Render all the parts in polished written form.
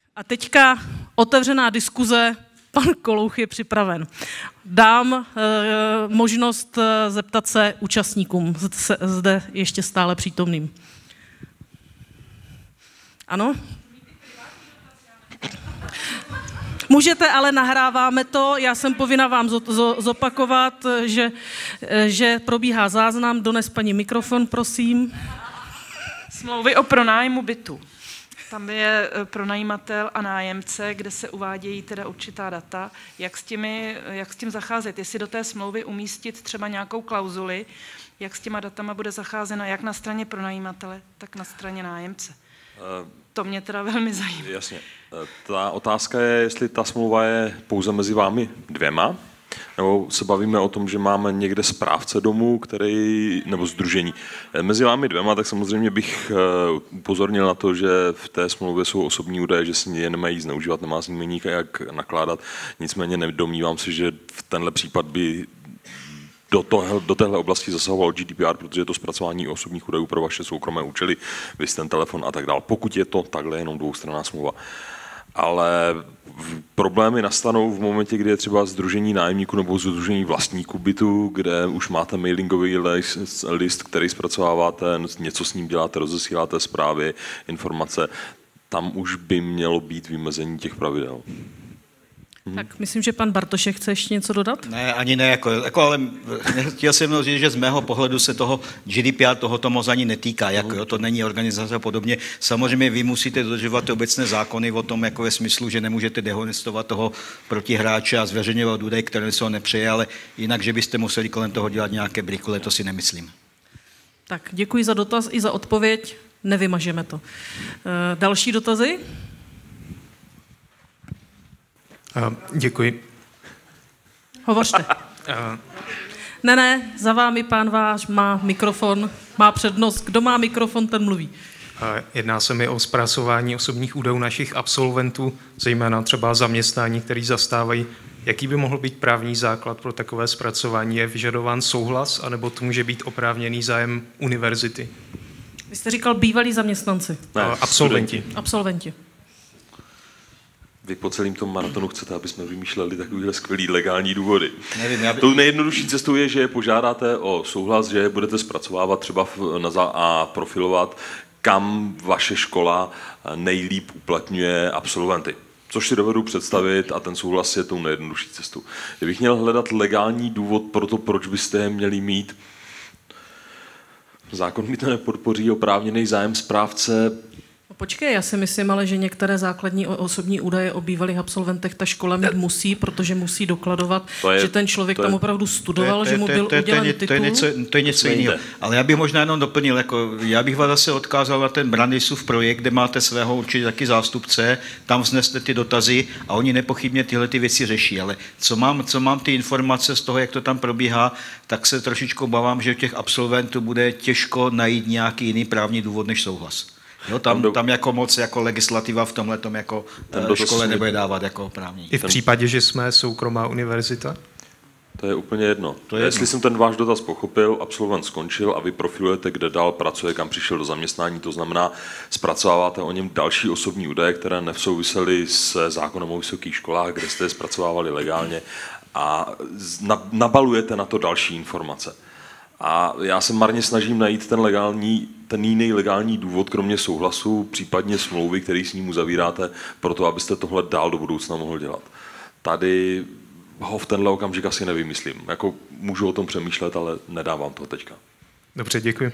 A teďka otevřená diskuze, pan Kolouch je připraven. Dám možnost zeptat se účastníkům, zde ještě stále přítomným. Ano? Můžete, ale nahráváme to. Já jsem povinna vám zopakovat, že probíhá záznam. Dones paní mikrofon, prosím. Smlouvy o pronájmu bytu. Tam je pronajímatel a nájemce, kde se uvádějí teda určitá data, jak s tím zacházet. Jestli do té smlouvy umístit třeba nějakou klauzuli, jak s těma datama bude zacházena jak na straně pronajímatele, tak na straně nájemce. To mě teda velmi zajímá. Jasně. Ta otázka je, jestli ta smlouva je pouze mezi vámi dvěma, nebo se bavíme o tom, že máme někde správce domu, nebo sdružení. Mezi vámi dvěma, tak samozřejmě bych upozornil na to, že v té smlouvě jsou osobní údaje, že si je nemají zneužívat, nemá s nimi nikak nakládat. Nicméně nedomnívám se, že v tenhle případ by do téhle oblasti zasahoval GDPR, protože je to zpracování osobních údajů pro vaše soukromé účely, vy ten telefon a tak dále. Pokud je to takhle jenom dvoustranná smlouva. Ale problémy nastanou v momentě, kdy je třeba sdružení nájemníků nebo sdružení vlastníků bytu, kde už máte mailingový list, který zpracováváte, něco s ním děláte, rozesíláte zprávy, informace. Tam už by mělo být vymezení těch pravidel. Tak myslím, že pan Bartošek chce ještě něco dodat? Ne, ani ne, ale chtěl jsem říct, že z mého pohledu se toho GDPR tohoto moc ani netýká, to není organizace a podobně. Samozřejmě vy musíte dodržovat obecné zákony o tom, jako ve smyslu, že nemůžete dehonestovat toho protihráče a zveřejňovat údaje, které se ho nepřeje, ale jinak, že byste museli kolem toho dělat nějaké brikule, to si nemyslím. Tak děkuji za dotaz i za odpověď, nevymažeme to. Další dotazy? Děkuji. Hovořte. Ne, za vámi pán váš má mikrofon, má přednost. Kdo má mikrofon, ten mluví. Jedná se mi o zpracování osobních údajů našich absolventů, zejména třeba zaměstnání, který zastávají. Jaký by mohl být právní základ pro takové zpracování? Je vyžadován souhlas, anebo to může být oprávněný zájem univerzity? Vy jste říkal bývalí zaměstnanci. Ne, Absolventi. Vy po celém tom maratonu chcete, aby jsme vymýšleli takovýhle skvělý legální důvody. Nevím, Tou nejjednodušší cestou je, že požádáte o souhlas, že budete zpracovávat třeba a profilovat, kam vaše škola nejlíp uplatňuje absolventy. Což si dovedu představit a ten souhlas je tou nejjednodušší cestou. Kdybych měl hledat legální důvod pro to, proč byste je měli mít, zákon mi to nepodpoří, oprávněný zájem správce. Počkej, já si myslím ale, že některé základní osobní údaje o bývalých absolventech ta škola mít musí, protože musí dokladovat, že ten člověk tam opravdu studoval, že mu byl udělen titul. To je něco jiného. Ale já bych možná jenom doplnil, já bych vás zase odkázal na ten Brandisův projekt, kde máte svého určitě taky zástupce, tam vzneste ty dotazy a oni nepochybně tyhle ty věci řeší. Ale co mám ty informace z toho, jak to tam probíhá, tak se trošičku obávám, že u těch absolventů bude těžko najít nějaký jiný právní důvod než souhlas. Jo, tam jako moc jako legislativa v tomhletom jako škole nebude dávat jako právní. I v případě, že jsme soukromá univerzita? To je úplně jedno. Jestli jsem ten váš dotaz pochopil, absolvent skončil a vy profilujete, kde dál pracuje, kam přišel do zaměstnání, to znamená, zpracováváte o něm další osobní údaje, které nevsouvisely se zákonem o vysokých školách, kde jste je zpracovávali legálně a nabalujete na to další informace. A já se marně snažím najít ten jiný legální důvod, kromě souhlasu, případně smlouvy, který s ním uzavíráte, pro to, abyste tohle dál do budoucna mohl dělat. Tady ho v tenhle okamžik asi nevymyslím. Jako můžu o tom přemýšlet, ale nedávám to teďka. Dobře, děkuji.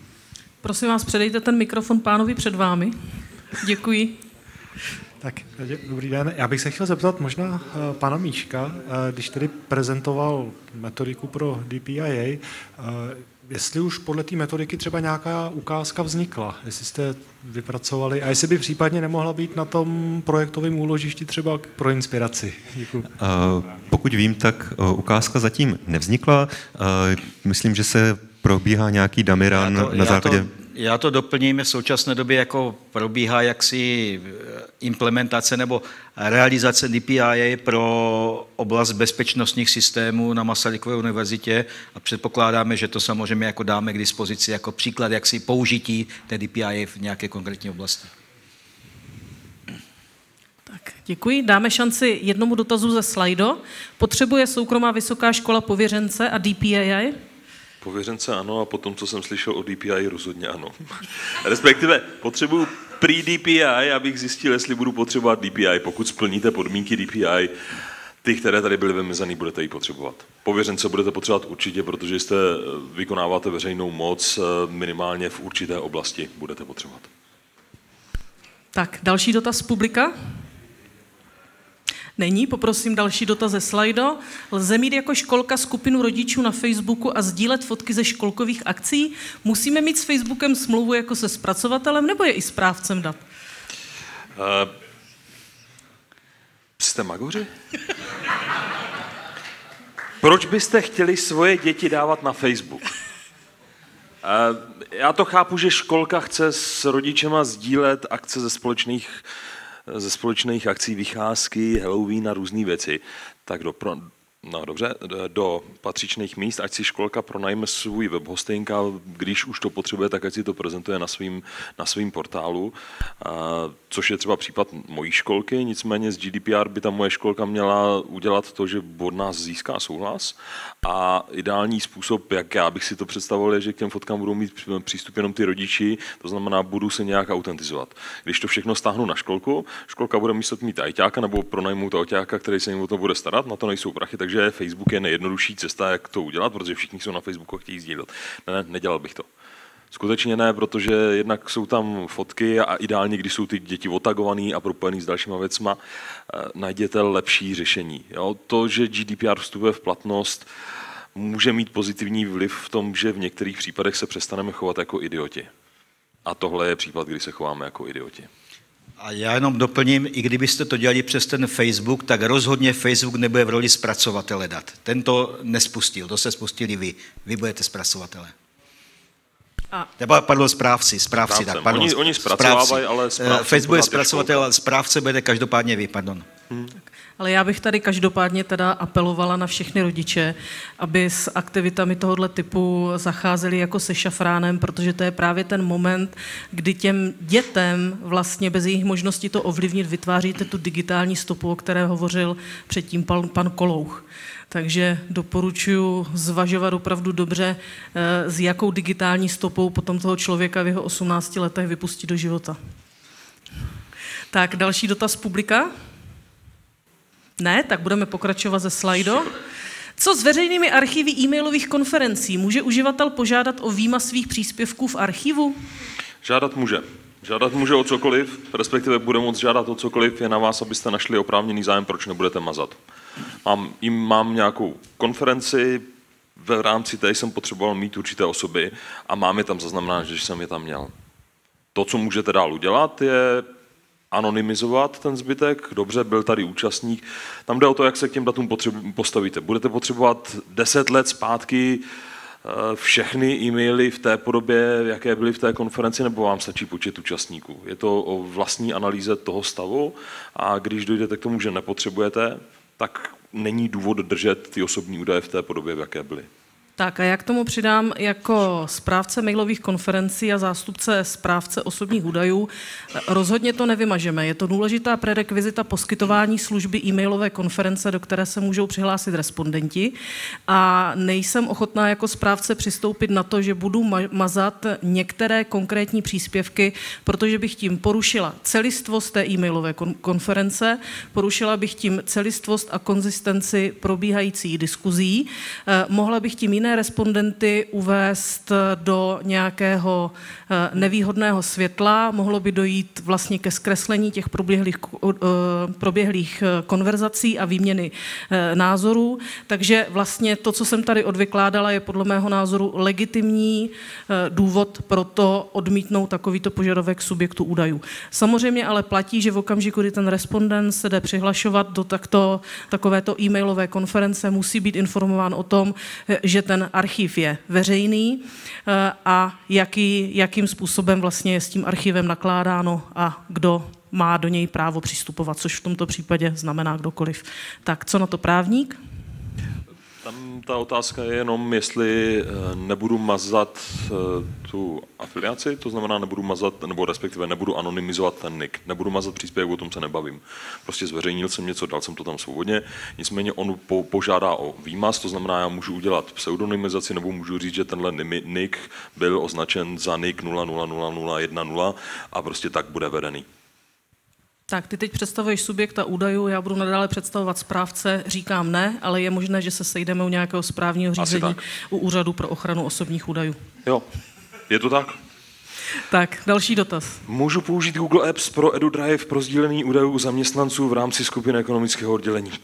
Prosím vás, předejte ten mikrofon pánovi před vámi. Děkuji. Tak, dobrý den. Já bych se chtěl zeptat možná pana Míška, když tedy prezentoval metodiku pro DPIA, jestli už podle té metodiky třeba nějaká ukázka vznikla, jestli jste vypracovali a jestli by případně nemohla být na tom projektovém úložišti třeba pro inspiraci. Děkuji. Pokud vím, tak ukázka zatím nevznikla. Myslím, že se probíhá nějaký dummy run na základě... Já to doplním, v současné době jako probíhá jaksi implementace nebo realizace DPIA pro oblast bezpečnostních systémů na Masarykové univerzitě a předpokládáme, že to samozřejmě jako dáme k dispozici jako příklad jaksi použití té DPIA v nějaké konkrétní oblasti. Děkuji. Dáme šanci jednomu dotazu ze Slido. Potřebuje soukromá vysoká škola pověřence a DPAI? Pověřence ano, a potom, co jsem slyšel o DPI, rozhodně ano. Respektive potřebuju pre-DPI, abych zjistil, jestli budu potřebovat DPI. Pokud splníte podmínky DPI, ty, které tady byly vymezený, budete ji potřebovat. Pověřence budete potřebovat určitě, protože jste vykonáváte veřejnou moc, minimálně v určité oblasti budete potřebovat. Tak, další dotaz z publika? Není, poprosím další dotaz ze Slido. Lze mít jako školka skupinu rodičů na Facebooku a sdílet fotky ze školkových akcí? Musíme mít s Facebookem smlouvu jako se zpracovatelem, nebo je i správcem dat? Jste magoři? Proč byste chtěli svoje děti dávat na Facebook? Já to chápu, že školka chce s rodičema sdílet akce ze společných akcí, vycházky, Halloween a různé věci. Tak do patřičných míst, ať si školka pronajme svůj webhosting a když už to potřebuje, tak ať si to prezentuje na svým portálu, což je třeba případ mojí školky, nicméně z GDPR by ta moje školka měla udělat to, že od nás získá souhlas a ideální způsob, jak já bych si to představoval, je, že k těm fotkám budou mít přístup jenom ty rodiči, to znamená, budu se nějak autentizovat. Když to všechno stáhnu na školku, školka bude muset mít ajťáka nebo pronajmu to ajťáka, který se jim o to bude starat, na to nejsou prachy, takže Facebook je nejjednodušší cesta, jak to udělat, protože všichni jsou na Facebooku a chtějí sdílet. Ne, nedělal bych to. Skutečně ne, protože jednak jsou tam fotky a ideálně, když jsou ty děti otagovaný a propojený s dalšíma věcma, najděte lepší řešení. Jo? To, že GDPR vstupuje v platnost, může mít pozitivní vliv v tom, že v některých případech se přestaneme chovat jako idioti. A tohle je případ, kdy se chováme jako idioti. A já jenom doplním, i kdybyste to dělali přes ten Facebook, tak rozhodně Facebook nebude v roli zpracovatele dat. Ten to nespustil, to se spustili vy. Vy budete zpracovatele. Pardon, správci, tak, pardon. Oni zpracovávají, ale Facebook je zpracovatel, ale správce bude každopádně vy, pardon. Ale já bych tady každopádně teda apelovala na všechny rodiče, aby s aktivitami tohoto typu zacházeli jako se šafránem, protože to je právě ten moment, kdy těm dětem vlastně bez jejich možnosti to ovlivnit vytváříte tu digitální stopu, o které hovořil předtím pan Kolouch. Takže doporučuji zvažovat opravdu dobře, s jakou digitální stopou potom toho člověka v jeho 18 letech vypustí do života. Tak, další dotaz publika? Ne, tak budeme pokračovat ze Slido. Co s veřejnými archivy e-mailových konferencí? Může uživatel požádat o výmaz svých příspěvků v archivu? Žádat může. Žádat může o cokoliv, respektive bude moct žádat o cokoliv, je na vás, abyste našli oprávněný zájem, proč nebudete mazat. Mám nějakou konferenci, v rámci té jsem potřeboval mít určité osoby a mám je tam zaznamenáno, že jsem je tam měl. To, co můžete dál udělat, je anonymizovat ten zbytek. Dobře, byl tady účastník. Tam jde o to, jak se k těm datům postavíte. Budete potřebovat 10 let zpátky všechny e-maily v té podobě, jaké byly v té konferenci, nebo vám stačí počet účastníků. Je to o vlastní analýze toho stavu a když dojdete k tomu, že nepotřebujete, tak není důvod držet ty osobní údaje v té podobě, v jaké byly. Tak a já k tomu přidám jako správce mailových konferencí a zástupce správce osobních údajů. Rozhodně to nevymažeme. Je to důležitá prerekvizita poskytování služby e-mailové konference, do které se můžou přihlásit respondenti. A nejsem ochotná jako správce přistoupit na to, že budu mazat některé konkrétní příspěvky, protože bych tím porušila celistvost té e-mailové konference, porušila bych tím celistvost a konzistenci probíhajících diskuzí, mohla bych tím jiné respondenty uvést do nějakého nevýhodného světla, mohlo by dojít vlastně ke zkreslení těch proběhlých konverzací a výměny názorů. Takže vlastně to, co jsem tady odvykládala, je podle mého názoru legitimní důvod pro to odmítnout takovýto požadavek subjektu údajů. Samozřejmě ale platí, že v okamžiku, kdy ten respondent se jde přihlašovat do takovéto e-mailové konference, musí být informován o tom, že ten archiv je veřejný a jakým způsobem vlastně je s tím archivem nakládáno a kdo má do něj právo přistupovat, což v tomto případě znamená kdokoliv. Tak, co na to právník? Tam ta otázka je jenom, jestli nebudu mazat tu afiliaci, to znamená nebudu mazat, nebo respektive nebudu anonymizovat ten nick, nebudu mazat příspěvek, o tom se nebavím. Prostě zveřejnil jsem něco, dal jsem to tam svobodně, nicméně on požádá o výmaz, to znamená, já můžu udělat pseudonymizaci, nebo můžu říct, že tenhle nick byl označen za nick 000010 a prostě tak bude vedený. Tak, ty teď představuješ subjekta údajů, já budu nadále představovat správce, říkám ne, ale je možné, že se sejdeme u nějakého správního řízení u Úřadu pro ochranu osobních údajů. Jo, je to tak? Tak, další dotaz. Můžu použít Google Apps pro EduDrive pro sdílení údajů zaměstnanců v rámci skupiny ekonomického oddělení?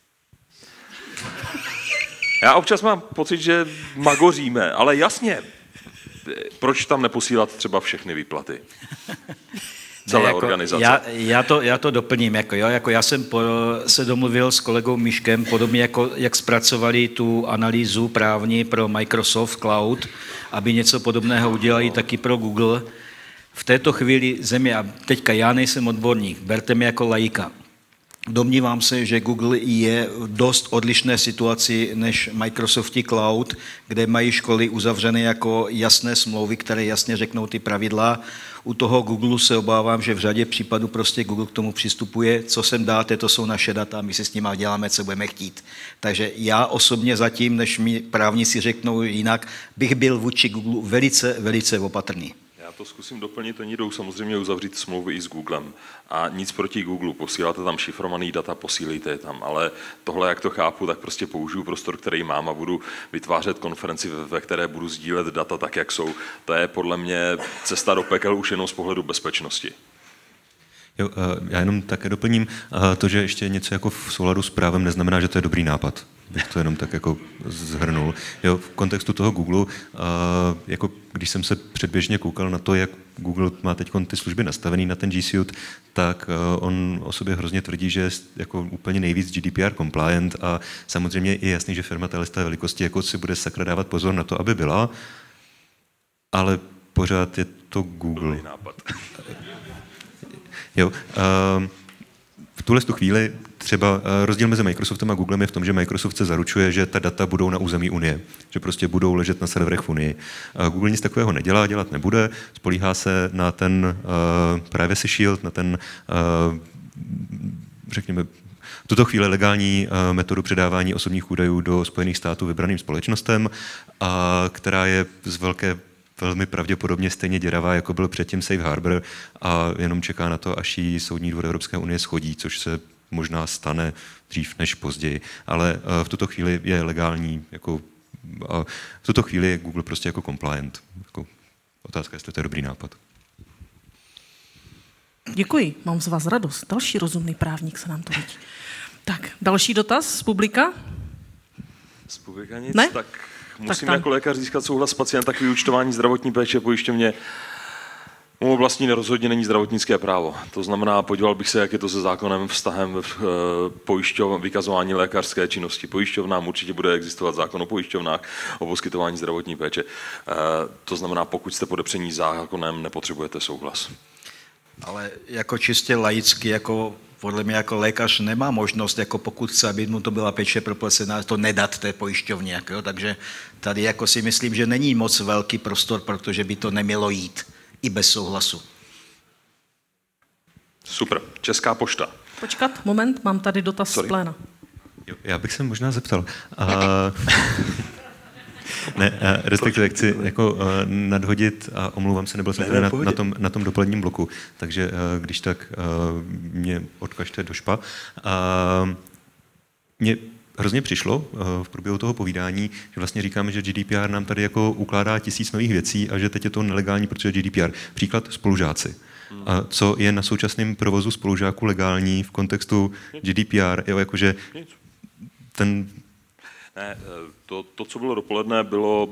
Já občas mám pocit, že magoříme, ale jasně, proč tam neposílat třeba všechny výplaty? Celé organizace. Já to doplním. Já jsem se domluvil s kolegou Miškem, podobně jako jak zpracovali tu analýzu právní pro Microsoft Cloud, aby něco podobného udělali taky pro Google. V této chvíli země, a teďka já nejsem odborník, berte mě jako laika. Domnívám se, že Google je v dost odlišné situaci než Microsoft Cloud, kde mají školy uzavřené jako jasné smlouvy, které jasně řeknou ty pravidla. U toho Google se obávám, že v řadě případů prostě Google k tomu přistupuje, co sem dáte, to jsou naše data, my si s nimi děláme, co budeme chtít. Takže já osobně zatím, než mi právníci řeknou jinak, bych byl vůči Google velice, velice opatrný. Já to zkusím doplnit, oni jdou samozřejmě uzavřít smlouvy i s Googlem. A nic proti Google, posíláte tam šifrovaný data, posílejte je tam, ale tohle, jak to chápu, tak prostě použiju prostor, který mám a budu vytvářet konferenci, ve které budu sdílet data tak, jak jsou. To je podle mě cesta do pekel už jenom z pohledu bezpečnosti. Jo, já jenom také doplním, to, že ještě něco jako v souladu s právem neznamená, že to je dobrý nápad. Bych to jenom tak jako zhrnul. Jo, v kontextu toho Google, jako když jsem se předběžně koukal na to, jak Google má teď ty služby nastavený na ten G Suite, tak on o sobě hrozně tvrdí, že je jako úplně nejvíc GDPR compliant a samozřejmě je jasný, že firma téhle velikosti jako si bude sakra dávat pozor na to, aby byla, ale pořád je to Google. Dobrý nápad. Jo, v tuhle chvíli třeba rozdíl mezi Microsoftem a Googlem je v tom, že Microsoft se zaručuje, že ta data budou na území Unie, že prostě budou ležet na serverech v Unii. Google nic takového nedělá, dělat nebude, spolíhá se na ten Privacy Shield, na ten, řekněme, v tuto chvíli legální metodu předávání osobních údajů do Spojených států vybraným společnostem, která je z velmi pravděpodobně stejně děravá, jako byl předtím Safe Harbor a jenom čeká na to, až jí Soudní dvůr Evropské unie shodí, což se možná stane dřív než později. Ale v tuto chvíli je legální, jako, v tuto chvíli je Google prostě jako compliant. Jako, otázka, jestli to je dobrý nápad. Děkuji, mám z vás radost. Další rozumný právník se nám to vidí. Tak, další dotaz z publika? Z publika nic? Ne? Tak musím jako lékař získat souhlas pacienta k vyúčtování zdravotní péče pojišťovně. Mou oblastní rozhodně není zdravotnické právo. To znamená, podíval bych se, jak je to se zákonem vztahem vykazování lékařské činnosti pojišťovnám. Určitě bude existovat zákon o pojišťovnách, o poskytování zdravotní péče. To znamená, pokud jste podepření zákonem, nepotřebujete souhlas. Ale jako čistě laicky, jako podle mě jako lékař nemá možnost, jako pokud chce, aby mu to byla péče proplacená, to nedat té pojišťovně. Jako, takže tady jako si myslím, že není moc velký prostor, protože by to nemělo jít i bez souhlasu. Super. Česká pošta. Počkat, moment, mám tady dotaz z pléna. Jo, já bych se možná zeptal. Ne, respektive chci jako nadhodit a omlouvám se, nebyl jsem tady na tom dopoledním bloku, takže když tak mě odkažte do špa. Mně hrozně přišlo v průběhu toho povídání, že vlastně říkáme, že GDPR nám tady jako ukládá 1000 nových věcí a že teď je to nelegální, protože GDPR. Příklad spolužáci. A co je na současném provozu spolužáků legální v kontextu GDPR, jo, jakože ten... Ne, to, co bylo dopoledne, bylo...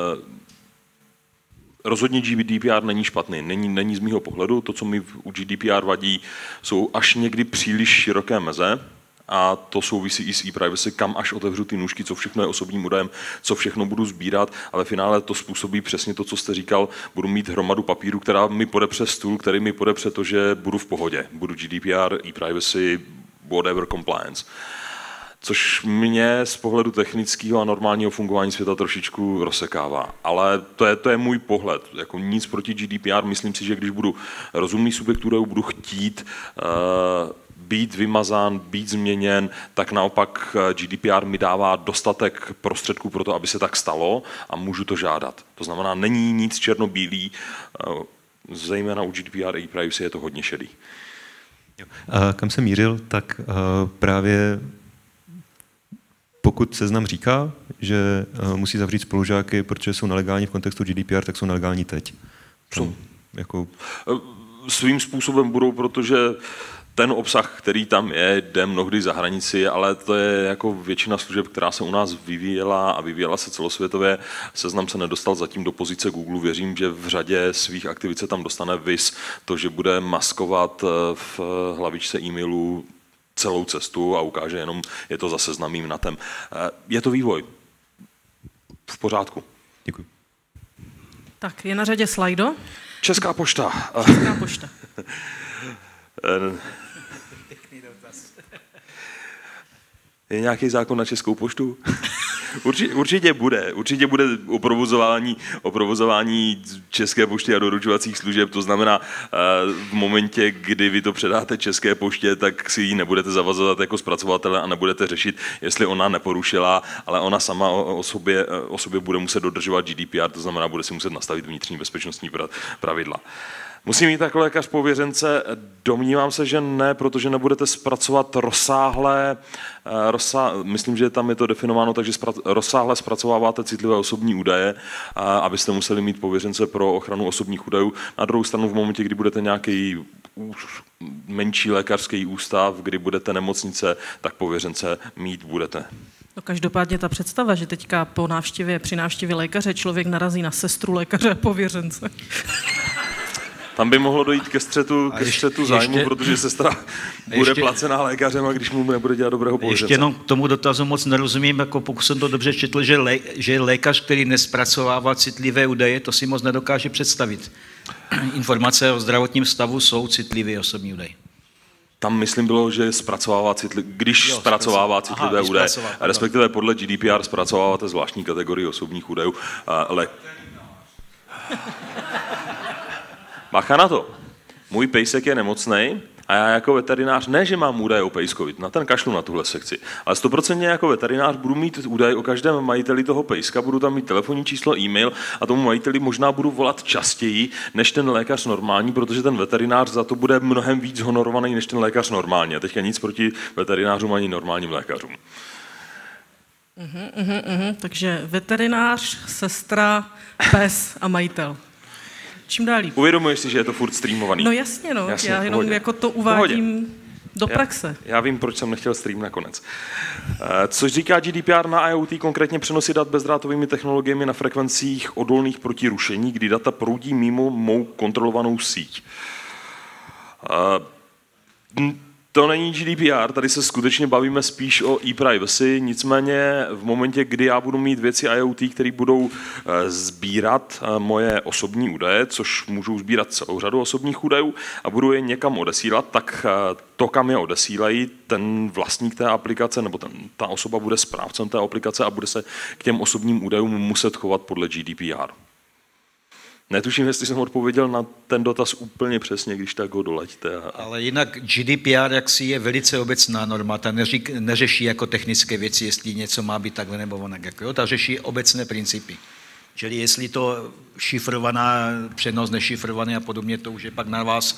Rozhodně GDPR není špatný, není z mýho pohledu. To, co mi u GDPR vadí, jsou až někdy příliš široké meze a to souvisí i s e-privacy, kam až otevřu ty nůžky, co všechno je osobním údajem, co všechno budu sbírat, ale v finále to způsobí přesně to, co jste říkal, budu mít hromadu papíru, která mi podepře stůl, který mi podepře to, že budu v pohodě. Budu GDPR, e-privacy, whatever compliance. což mě z pohledu technického a normálního fungování světa trošičku rozsekává. Ale to je můj pohled. Jako nic proti GDPR, myslím si, že když budu rozumný subjekt údajů, budu chtít být vymazán, být změněn, tak naopak GDPR mi dává dostatek prostředků pro to, aby se tak stalo a můžu to žádat. To znamená, není nic černobílý, zejména u GDPR a e-privacy je to hodně šedý. Kam jsem mířil, tak právě pokud seznam říká, že musí zavřít spolužáky, protože jsou nelegální v kontextu GDPR, tak jsou nelegální teď. Jako... Svým způsobem budou, protože ten obsah, který tam je, jde mnohdy za hranici, ale to je jako většina služeb, která se u nás vyvíjela a vyvíjela se celosvětově. Seznam se nedostal zatím do pozice Google. Věřím, že v řadě svých aktivit se tam dostane viz to, že bude maskovat v hlavičce e-mailu celou cestu a ukáže jenom, je to za seznamým natem. Je to vývoj. V pořádku. Děkuji. Tak, je na řadě Slajdo. Česká pošta. Česká pošta. Je nějaký zákon na Českou poštu? Určitě bude o provozování České pošty a doručovacích služeb. To znamená, v momentě, kdy vy to předáte České poště, tak si ji nebudete zavazovat jako zpracovatele a nebudete řešit, jestli ona neporušila, ale ona sama o sobě bude muset dodržovat GDPR, to znamená, bude si muset nastavit vnitřní bezpečnostní pravidla. Musí mít jako lékař pověřence? Domnívám se, že ne, protože nebudete zpracovat myslím, že tam je to definováno, takže rozsáhle zpracováváte citlivé osobní údaje, abyste museli mít pověřence pro ochranu osobních údajů. Na druhou stranu v momentě, kdy budete nějaký menší lékařský ústav, kdy budete nemocnice, tak pověřence mít budete. No každopádně ta představa, že teďka při návštěvě lékaře člověk narazí na sestru lékaře a pověřence. Tam by mohlo dojít ke střetu zájmu, protože sestra bude placená lékařem, a když mu nebude dělat dobrého pověřence. Ještě jenom k tomu dotazu moc nerozumím, jako pokud jsem to dobře četl, že lékař, který nespracovává citlivé údaje, to si moc nedokáže představit. Informace o zdravotním stavu jsou citlivé osobní údaje. Tam myslím bylo, že zpracovává citlivé údaje, respektive podle GDPR zpracováváte zvláštní kategorii osobních údajů. Bacha na to. Můj pejsek je nemocnej a já jako veterinář ne, že mám údaje o pejskovi, na ten kašlu na tuhle sekci, ale 100% jako veterinář budu mít údaje o každém majiteli toho pejska, budu tam mít telefonní číslo, e-mail a tomu majiteli možná budu volat častěji než ten lékař normální, protože ten veterinář za to bude mnohem víc honorovaný než ten lékař normální. A teďka nic proti veterinářům ani normálním lékařům. Takže veterinář, sestra, pes a majitel. Čím dál líp. Uvědomuješ si, že je to furt streamovaný? No jasně, já jenom jako to uvádím do praxe. Já vím, proč jsem nechtěl stream nakonec. Což říká GDPR na IoT, konkrétně přenosy dat bezdrátovými technologiemi na frekvencích odolných proti rušení, kdy data proudí mimo mou kontrolovanou síť. To není GDPR, tady se skutečně bavíme spíš o e-privacy, nicméně v momentě, kdy já budu mít věci IoT, které budou sbírat moje osobní údaje, což můžou sbírat celou řadu osobních údajů a budu je někam odesílat, tak to, kam je odesílají, ten vlastník té aplikace nebo ta osoba bude správcem té aplikace a bude se k těm osobním údajům muset chovat podle GDPR. Netuším, jestli jsem odpověděl na ten dotaz úplně přesně, když tak ho dolaďte. Ale jinak GDPR jaksi je velice obecná norma, ta neřeší jako technické věci, jestli něco má být takhle nebo onak. Jako, ta řeší obecné principy. Čili jestli to šifrovaná, přenos nešifrovaný a podobně, to už je pak na vás.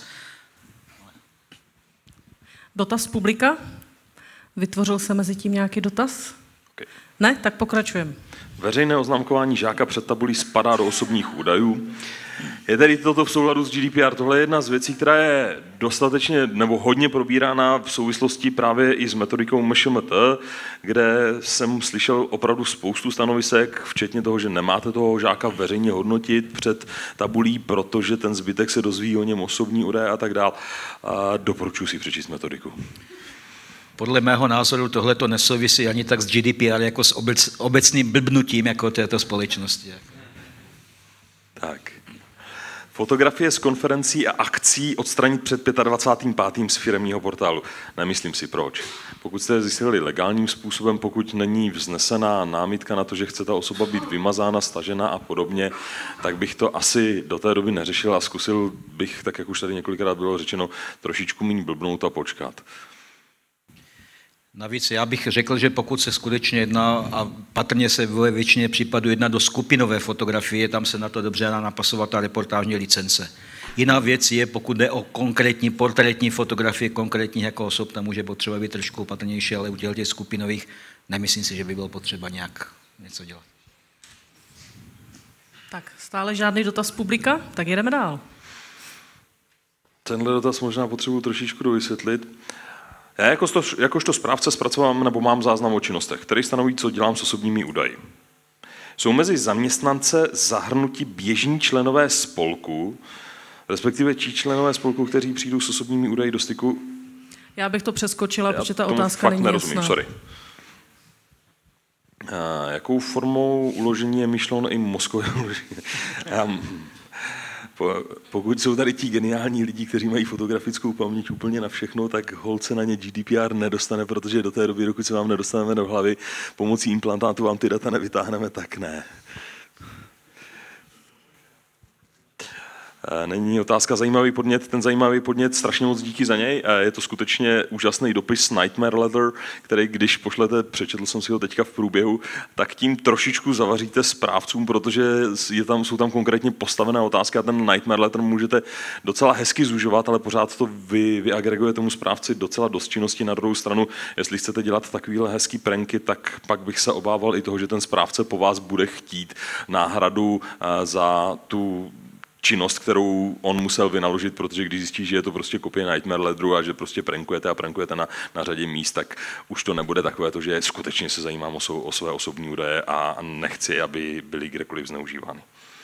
Dotaz z publika? Vytvořil se mezi tím nějaký dotaz? Okay. Ne? Tak pokračujeme. Veřejné oznamování žáka před tabulí spadá do osobních údajů. Je tedy toto v souladu s GDPR? Tohle je jedna z věcí, která je dostatečně nebo hodně probírána v souvislosti právě i s metodikou MŠMT, kde jsem slyšel opravdu spoustu stanovisek, včetně toho, že nemáte toho žáka veřejně hodnotit před tabulí, protože ten zbytek se dozví o něm osobní údaje a tak dále. Doporučuji si přečíst metodiku. Podle mého názoru tohle to nesouvisí ani tak s GDPR, jako s obecným blbnutím jako této společnosti. Tak. Fotografie z konferencí a akcí odstranit před 25. z firemního portálu. Nemyslím si proč. Pokud jste zjistili legálním způsobem, pokud není vznesená námitka na to, že chce ta osoba být vymazána, stažena a podobně, tak bych to asi do té doby neřešil a zkusil bych, tak jak už tady několikrát bylo řečeno, trošičku méně blbnout a počkat. Navíc já bych řekl, že pokud se skutečně jedná, a patrně se ve většině případů jedná do skupinové fotografie, tam se na to dobře dá napasovat ta reportážní licence. Jiná věc je, pokud jde o konkrétní portrétní fotografie konkrétních jako osob, tam může potřeba být trošku opatrnější, ale u těch skupinových nemyslím si, že by bylo potřeba nějak něco dělat. Tak, stále žádný dotaz publika, tak jedeme dál. Tenhle dotaz možná potřebuji trošičku dovysvětlit. Já jakožto správce zpracovám nebo mám záznam o činnostech, který stanoví, co dělám s osobními údaji. Jsou mezi zaměstnance zahrnuti běžní členové spolku, respektive ti členové spolku, kteří přijdou s osobními údaji do styku. Já bych to přeskočila, protože ta otázka není nerozumím, jasná. sorry. Jakou formou uložení je myšleno i mozkové uložení? Pokud jsou tady ti geniální lidi, kteří mají fotografickou paměť úplně na všechno, tak holce na ně GDPR nedostane, protože do té doby, dokud se vám nedostaneme do hlavy, pomocí implantátu vám ty data nevytáhneme, tak ne. Není otázka zajímavý podnět, ten zajímavý podnět, strašně moc díky za něj. Je to skutečně úžasný dopis Nightmare Letter, který když pošlete, přečetl jsem si ho teďka v průběhu, tak tím trošičku zavaříte správcům, protože jsou tam konkrétně postavené otázky a ten Nightmare Letter můžete docela hezky zužovat, ale pořád to vyagreguje tomu správci docela dost činnosti. Na druhou stranu, jestli chcete dělat takovýhle hezký pranky, tak pak bych se obával i toho, že ten správce po vás bude chtít náhradu za tu činnost, kterou on musel vynaložit, protože když zjistí, že je to prostě kopie Nightmare Letteru a že prostě prankujete na řadě míst, tak už to nebude takové to, že skutečně se zajímám o své osobní údaje a nechci, aby byly kdekoliv zneužívány.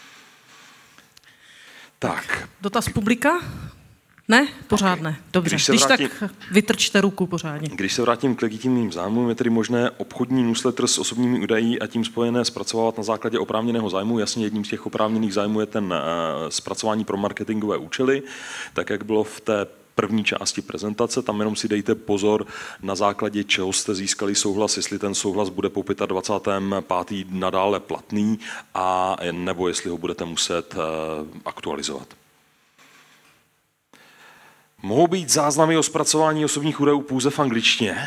Tak. Dotaz publika? Ne? Pořád ne. Dobře. Když tak vytrčte ruku pořádně. Když se vrátím k legitimním zájmům, je tedy možné obchodní newsletter s osobními údaji a tím spojené zpracovávat na základě oprávněného zájmu. Jasně, jedním z těch oprávněných zájmů je ten zpracování pro marketingové účely, tak jak bylo v té první části prezentace, tam jenom si dejte pozor, na základě čeho jste získali souhlas, jestli ten souhlas bude po 25. nadále platný, a nebo jestli ho budete muset aktualizovat. Mohou být záznamy o zpracování osobních údajů pouze v angličtině?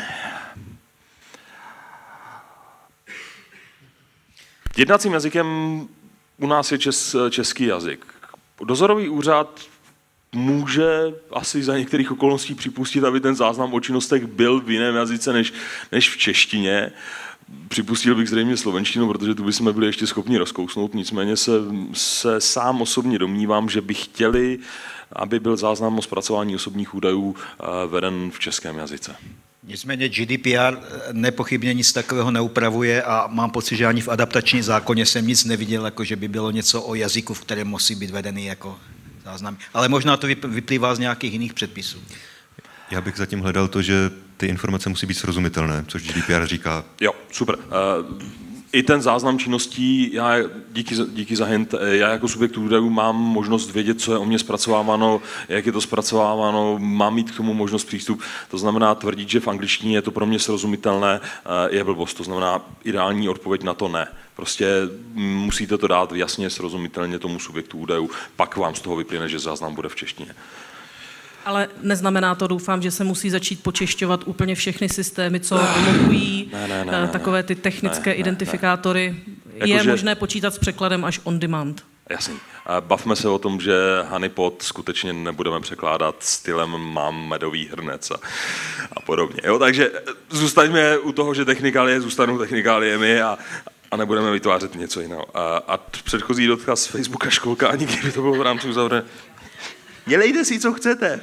Jednacím jazykem u nás je český jazyk. Dozorový úřad může asi za některých okolností připustit, aby ten záznam o činnostech byl v jiném jazyce než v češtině. Připustil bych zřejmě slovenštinu, protože tu bychom byli ještě schopni rozkousnout, nicméně se sám osobně domnívám, že by chtěli, aby byl záznam o zpracování osobních údajů veden v českém jazyce. Nicméně GDPR nepochybně nic takového neupravuje a mám pocit, že ani v adaptačním zákoně jsem nic neviděl, jako že by bylo něco o jazyku, v kterém musí být vedený jako záznam. Ale možná to vyplývá z nějakých jiných předpisů. Já bych zatím hledal to, že ty informace musí být srozumitelné, což GDPR říká. Jo, super. I ten záznam činností, díky za hint, já jako subjekt údajů mám možnost vědět, co je o mě zpracováváno, jak je to zpracováváno, mám mít k tomu možnost přístup. To znamená tvrdit, že v angličtině je to pro mě srozumitelné, je blbost. To znamená ideální odpověď na to ne. Prostě musíte to dát jasně srozumitelně tomu subjektu údajů, pak vám z toho vyplyne, že záznam bude v češtině. Ale neznamená to, doufám, že se musí začít počešťovat úplně všechny systémy, co logují takové ty technické identifikátory. Je možné počítat s překladem až on demand. Jasný. Bavme se o tom, že honeypot skutečně nebudeme překládat stylem mám medový hrnec a podobně. Jo, takže zůstaňme u toho, že technikálie zůstanou technikáliemi a nebudeme vytvářet něco jiného. A předchozí dotaz Facebooka školka, ani kdyby to bylo v rámci uzavřené. Dělejte si, co chcete.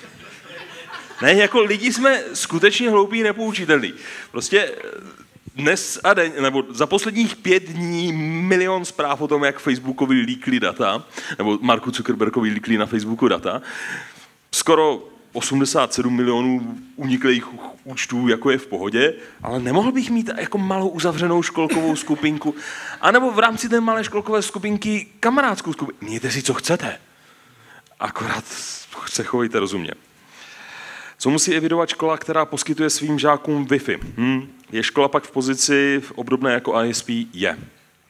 Ne, jako lidi jsme skutečně hloupí, nepoučitelní. Prostě dnes a den, nebo za posledních 5 dní 1 milion zpráv o tom, jak Facebookovi líkli data, nebo Marku Zuckerbergovi líkli na Facebooku data. Skoro 87 milionů uniklých účtů, jako je v pohodě, ale nemohl bych mít jako malou uzavřenou školkovou skupinku, anebo v rámci té malé školkové skupinky kamarádskou skupinku. Mějte si, co chcete. akorát se chovejte rozumně. Co musí evidovat škola, která poskytuje svým žákům Wi-Fi? Je škola pak v pozici obdobné jako ISP? Je.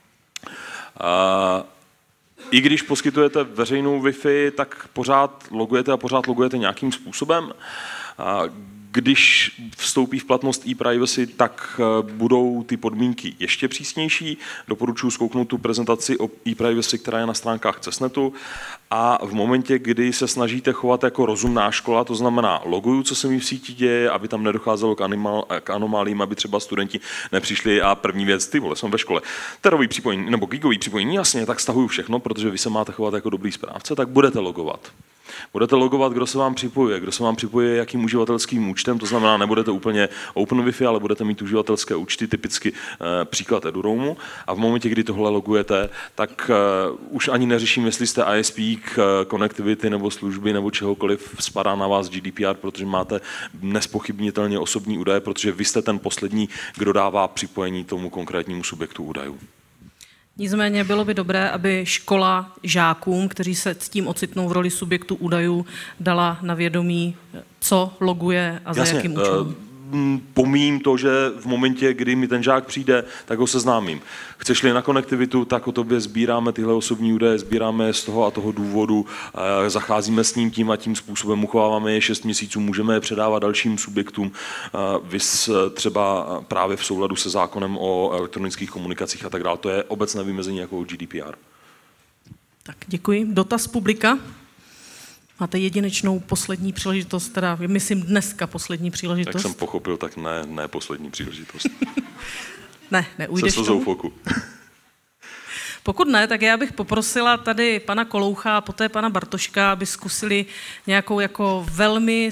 I když poskytujete veřejnou Wi-Fi, tak pořád logujete nějakým způsobem. Když vstoupí v platnost e-privacy, tak budou ty podmínky ještě přísnější. Doporučuji zkouknout tu prezentaci o e-privacy, která je na stránkách CESNetu. A v momentě, kdy se snažíte chovat jako rozumná škola, to znamená loguju, co se mi v síti děje, aby tam nedocházelo k anomálím, aby třeba studenti nepřišli a první věc, ty vole, jsem ve škole. Terový připojení nebo gigový připojení, jasně, tak stahuju všechno, protože vy se máte chovat jako dobrý správce, tak budete logovat. Budete logovat, kdo se vám připojuje jakým uživatelským účtem, to znamená, nebudete úplně Open Wi-Fi, ale budete mít uživatelské účty, typicky příklad EduRoomu. A v momentě, kdy tohle logujete, tak už ani neřeším, jestli jste ISP, connectivity nebo služby nebo čehokoliv, spadá na vás GDPR, protože máte nezpochybnitelně osobní údaje, protože vy jste ten poslední, kdo dává připojení tomu konkrétnímu subjektu údajů. Nicméně bylo by dobré, aby škola žákům, kteří se s tím ocitnou v roli subjektu údajů, dala na vědomí, co loguje a za jakým účelem. Pomíjím to, že v momentě, kdy mi ten žák přijde, tak ho seznámím. Chceš-li na konektivitu, tak o tobě sbíráme tyhle osobní údaje, sbíráme z toho a toho důvodu, zacházíme s ním tím a tím způsobem, uchováváme je 6 měsíců, můžeme je předávat dalším subjektům, vys třeba právě v souladu se zákonem o elektronických komunikacích a tak dále. To je obecné vymezení jako GDPR. Tak děkuji. Dotaz publika? Máte jedinečnou poslední příležitost, teda myslím dneska poslední příležitost. Jak jsem pochopil, tak ne poslední příležitost. Neujdeš se tomu. Foku. Pokud ne, tak já bych poprosila tady pana Koloucha a poté pana Bartoška, aby zkusili nějakou jako velmi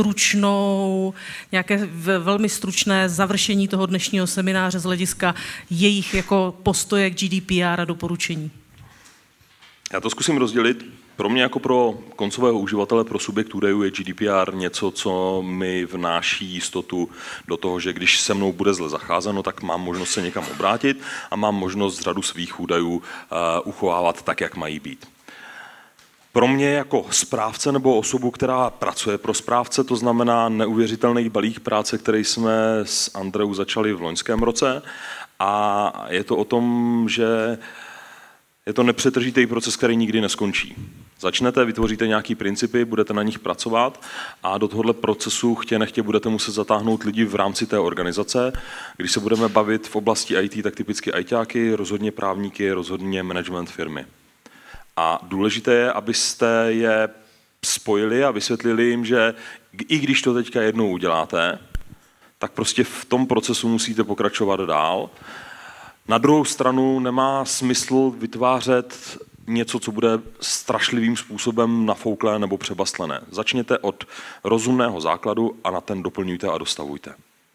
stručné završení toho dnešního semináře z hlediska jejich jako postoje k GDPR a doporučení. Já to zkusím rozdělit. Pro mě jako pro koncového uživatele, pro subjekt údajů je GDPR něco, co mi vnáší jistotu do toho, že když se mnou bude zle zacházeno, tak mám možnost se někam obrátit a mám možnost řadu svých údajů uchovávat tak, jak mají být. Pro mě jako správce nebo osobu, která pracuje pro správce, to znamená neuvěřitelný balík práce, který jsme s Andreou začali v loňském roce, a je to o tom, že je to nepřetržitý proces, který nikdy neskončí. Začnete, vytvoříte nějaký principy, budete na nich pracovat a do tohohle procesu chtě nechtě budete muset zatáhnout lidi v rámci té organizace. Když se budeme bavit v oblasti IT, tak typicky ITáky, rozhodně právníky, rozhodně management firmy. A důležité je, abyste je spojili a vysvětlili jim, že i když to teďka jednou uděláte, tak prostě v tom procesu musíte pokračovat dál. Na druhou stranu nemá smysl vytvářet něco, co bude strašlivým způsobem nafouklé nebo přebastlené. Začněte od rozumného základu a na ten doplňujte a dostavujte.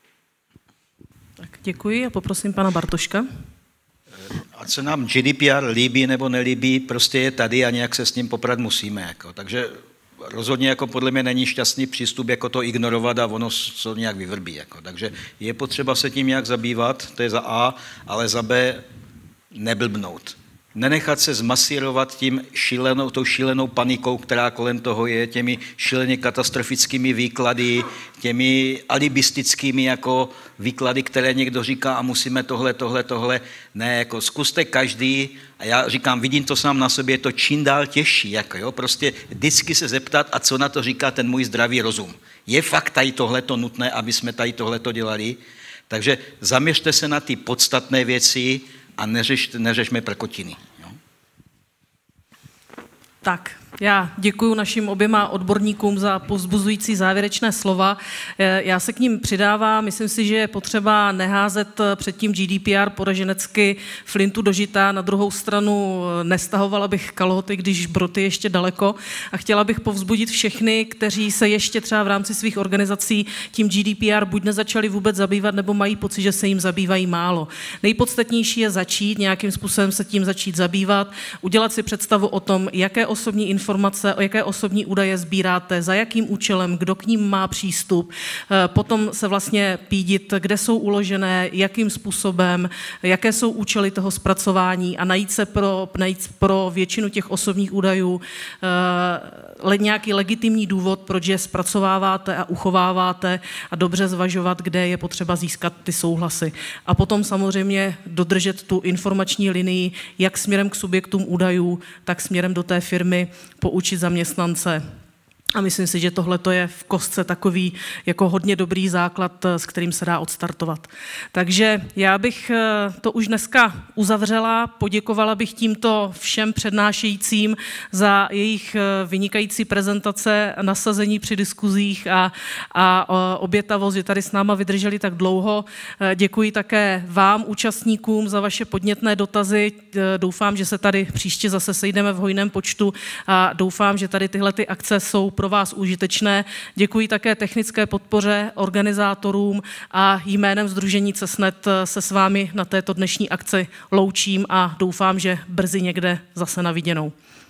Tak děkuji a poprosím pana Bartoška. Ať se nám GDPR líbí nebo nelíbí, prostě je tady a nějak se s ním poprat musíme. Jako. Takže rozhodně jako podle mě není šťastný přístup jako to ignorovat a ono se nějak vyvrbí. Jako. Takže je potřeba se tím nějak zabývat, to je za A, ale za B neblbnout. Nenechat se zmasírovat tou šílenou panikou, která kolem toho je, těmi šíleně katastrofickými výklady, těmi alibistickými jako výklady, které někdo říká a musíme tohle. Ne, jako zkuste každý, a já říkám, vidím to sám na sobě, je to čím dál těžší, jako jo, prostě vždycky se zeptat, a co na to říká ten můj zdravý rozum. Je fakt tady tohleto nutné, aby jsme tady tohleto dělali? Takže zaměřte se na ty podstatné věci a neřešme prkotiny. Jo? Tak, já děkuji našim oběma odborníkům za povzbuzující závěrečné slova. Já se k ním přidávám. Myslím si, že je potřeba neházet před tím GDPR poraženecky flintu do žita. Na druhou stranu nestahovala bych kalhoty, když brod je ještě daleko. A chtěla bych povzbudit všechny, kteří se ještě třeba v rámci svých organizací tím GDPR buď nezačali vůbec zabývat, nebo mají pocit, že se jim zabývají málo. Nejpodstatnější je začít, nějakým způsobem se tím začít zabývat, udělat si představu o tom, jaké osobní informace, o jaké osobní údaje sbíráte, za jakým účelem, kdo k ním má přístup, potom se vlastně pídit, kde jsou uložené, jakým způsobem, jaké jsou účely toho zpracování a najít pro většinu těch osobních údajů nějaký legitimní důvod, proč je zpracováváte a uchováváte a dobře zvažovat, kde je potřeba získat ty souhlasy. A potom samozřejmě dodržet tu informační linii, jak směrem k subjektům údajů, tak směrem do té firmy, poučit zaměstnance. A myslím si, že tohle je v kostce takový jako hodně dobrý základ, s kterým se dá odstartovat. Takže já bych to už dneska uzavřela, poděkovala bych tímto všem přednášejícím za jejich vynikající prezentace, nasazení při diskuzích a obětavost, že tady s náma vydrželi tak dlouho. Děkuji také vám, účastníkům, za vaše podnětné dotazy. Doufám, že se tady příště zase sejdeme v hojném počtu a doufám, že tady tyhle ty akce jsou pro vás užitečné. Děkuji také technické podpoře, organizátorům a jménem Sdružení CESNET se s vámi na této dnešní akci loučím a doufám, že brzy někde zase na viděnou.